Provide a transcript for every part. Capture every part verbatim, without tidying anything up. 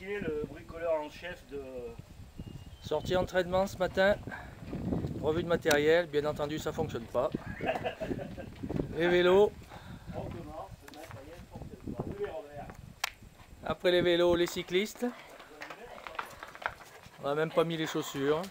qu'il est le bricoleur en chef de... Sortie entraînement ce matin, revue de matériel, bien entendu ça fonctionne pas. Les vélos. On commence, le matériel fonctionne pas. Oui, Robert. Après les vélos, les cyclistes. On n'a même pas mis les chaussures.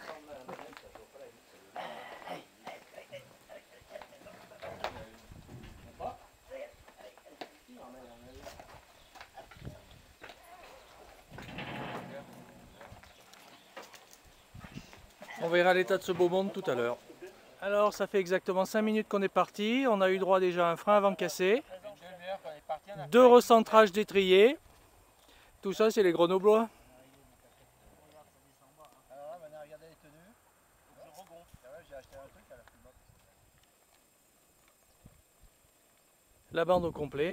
On verra l'état de ce beau monde tout à l'heure. Alors ça fait exactement cinq minutes qu'on est parti. On a eu droit déjà à un frein avant cassé. Deux recentrages d'étrier. Tout ça c'est les Grenoblois. La bande au complet.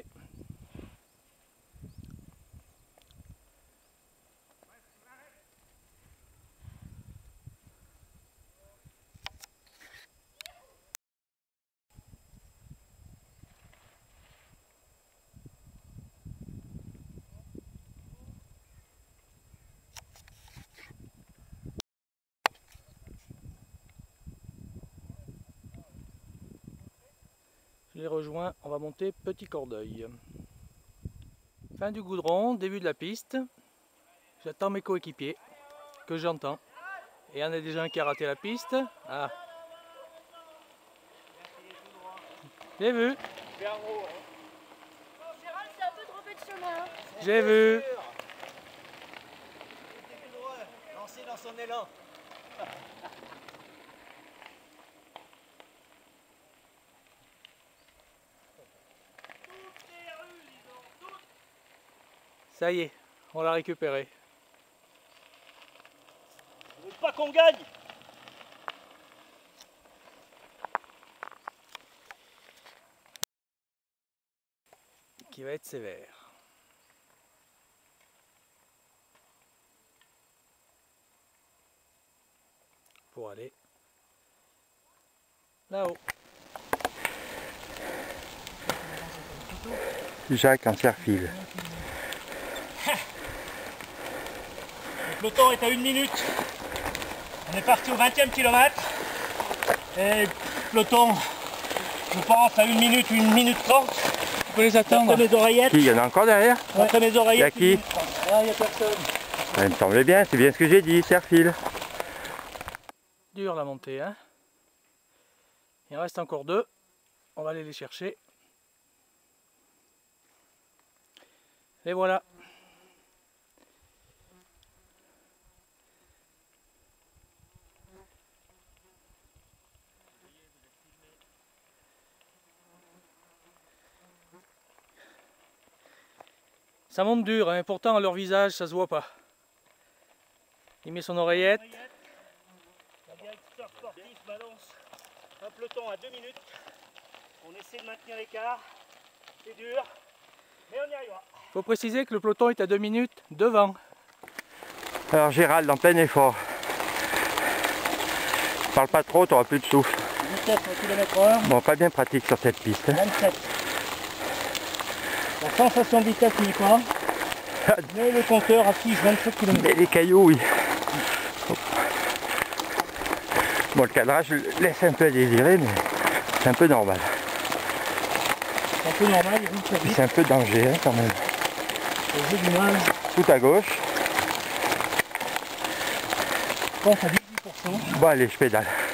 Je les rejoins, on va monter Petit Cordeuil. Fin du goudron, début de la piste. J'attends mes coéquipiers, que j'entends. Et il y en a déjà un qui a raté la piste. Ah. J'ai vu. Gérald s'est un peu trompé de chemin. J'ai vu. Lancé dans son élan. Ça y est, on l'a récupéré. Je veux pas qu'on gagne. Qui va être sévère. Pour aller là-haut. Jacques en serre-fil. Le peloton est à une minute. On est parti au vingtième kilomètre. Et le peloton, je pense, à une minute, une minute trente. Tu peux les attendre. Après mes oreillettes. Qui, il y en a encore derrière? Après mes oreillettes. Il y a qui? Ah, il n'y a personne. Ça me semblait bien, c'est bien ce que j'ai dit, serre-fil. Dur la montée, hein. Il en reste encore deux. On va aller les chercher. Et voilà. Ça monte dur, hein. Pourtant leur visage ça se voit pas. Il met son oreillette. Le directeur sportif balance un peloton à deux minutes. On essaie de maintenir l'écart. C'est dur, mais on y arrivera. Faut préciser que le peloton est à deux minutes devant. Alors Gérald, en plein effort. Parle pas trop, t'auras plus de souffle. dix-sept kilomètres heure. Bon, pas bien pratique sur cette piste. Hein. vingt-sept. La sensation de vitesse n'y est pas. Mais le compteur affiche vingt-sept kilomètres. Mais les cailloux, oui. Bon, le cadrage laisse un peu à désirer, mais c'est un peu normal. C'est un peu normal, il roule très vite. C'est un peu danger, hein, quand même. J'ai du mal. Tout à gauche. Je pense à dix-huit pour cent. Bon, allez, je pédale.